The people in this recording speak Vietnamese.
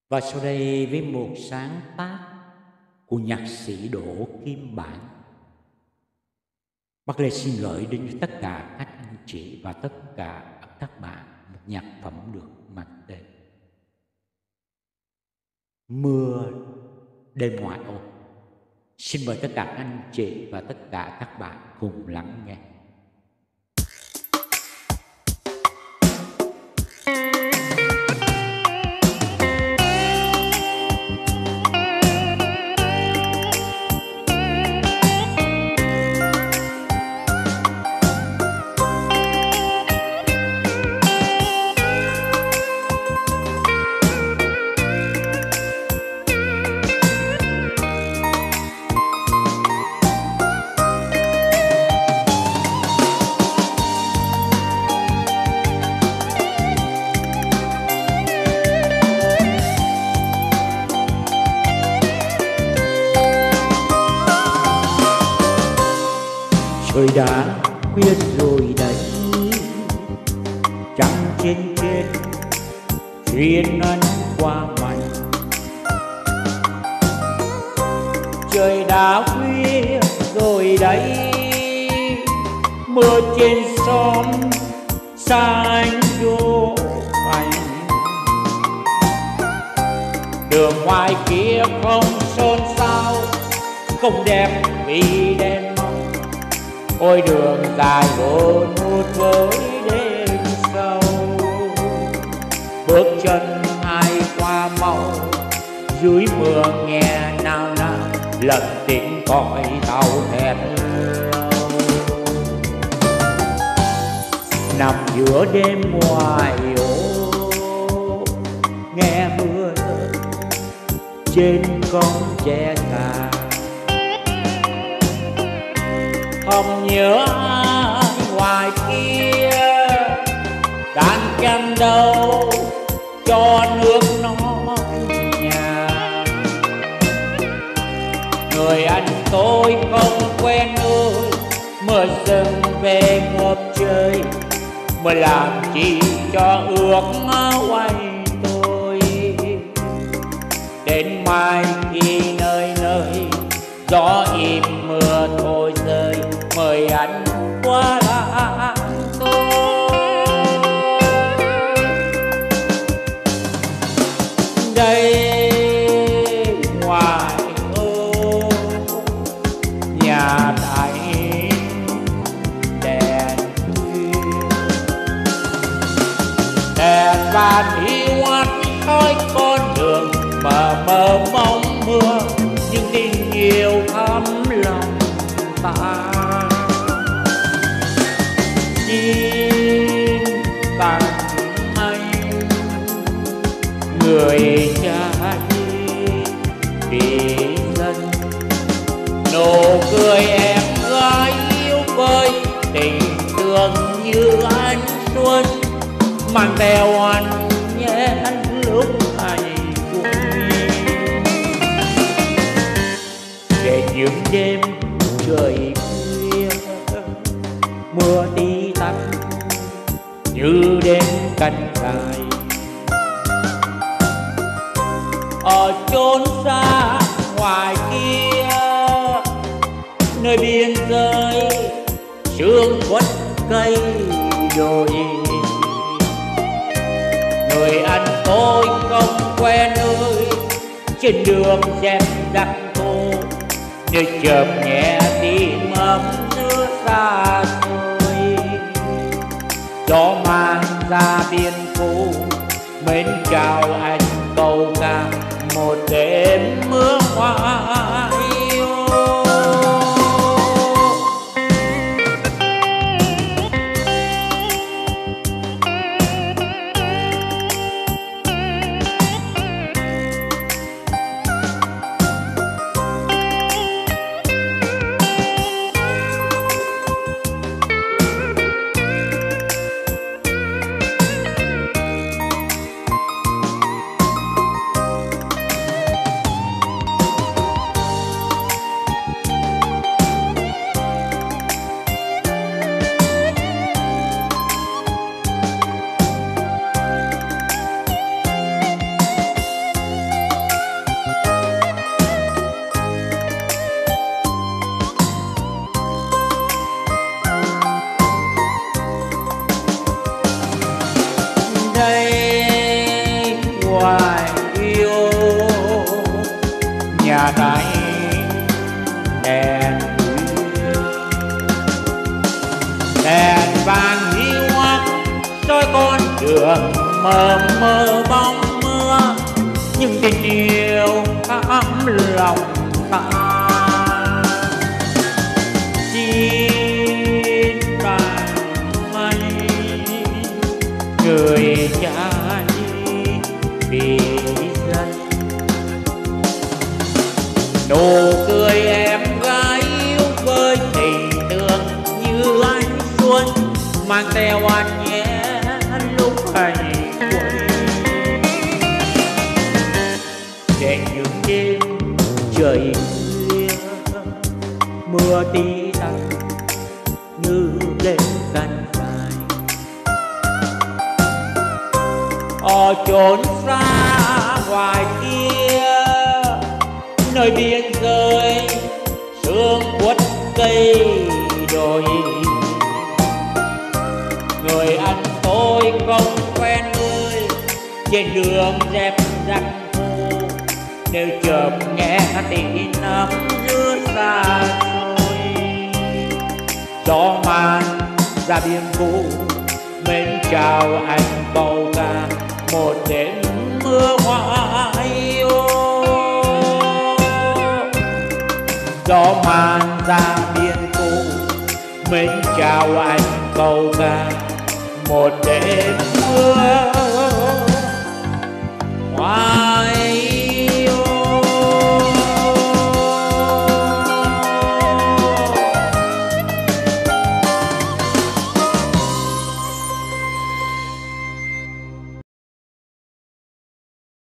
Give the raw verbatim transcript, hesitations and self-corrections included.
Và sau đây với một sáng tác của nhạc sĩ Đỗ Kim Bản, Bắc Lê xin gửi đến tất cả các anh chị và tất cả các bạn một nhạc phẩm được mang tên Mưa Đêm Ngoại ô. Xin mời tất cả anh chị và tất cả các bạn cùng lắng nghe. Trời đã khuya rồi đấy, trăng trên trên xuyên ánh qua màn. Trời đã khuya rồi đấy, mưa trên xóm xa anh vô ảnh. Đường ngoài kia không xôn xao, không đẹp vì đen. Ôi đường dài hồn hút với đêm sâu, bước chân ai qua mau, dưới mưa nghe nao nao lần tiếng còi tàu thét lâu. Nằm giữa đêm ngoài ô, nghe mưa rơi trên con tre già. Không nhớ ai ngoài kia, đàn canh đâu cho nước nó nhà. Người anh tôi không quen ơi, mưa rừng về ngập trời, mới làm chi cho ước quay tôi. Đến mai khi nơi nơi gió im mưa thôi rơi, mời anh qua làng tôi. Đây ngoài ô nhà đại đèn khuya, đèn vàng hiu hắt khói con đường mờ mờ mong mưa, nhưng tình yêu thắm lòng ta. Xin tặng anh người trai vì dân, nụ cười em gái yêu vơi, tình thương như ánh xuân mang theo anh nhé lúc ngày vui. Để những đêm trời khuya, mưa tí tách như đêm canh cài. Ở chốn xa ngoài kia, nơi biên giới sương quất cây đồi. Người anh tôi không quen ơi, trên đường dẹp dặt cô, nơi chợt nhẹ tim ấm nước xa xôi. Gió mang ra biên phố, mến chào anh câu ca một đêm mưa hoa yêu. mờ mờ bóng mưa, nhưng tình yêu ấm lòng ta. Xin bạn mây người cha đi vì dân, nụ cười em gái yêu với tình thương như ánh xuân, mang theo anh nhé lúc hành quân. Trên những đêm trời khuya, mưa tí tách như đêm cánh dài, ở chốn xa ngoài kia, nơi biên giới sương quất cây đồi. Người anh tôi không quen người, trên đường dẹp dặt phố, đều chợt nghe tiếng nắm giữa xa xôi. Gió man ra biên cũ, mến chào anh bầu ca một đêm mưa hoa yêu. Gió man ra biên cũ, mến chào anh câu ca một đêm mưa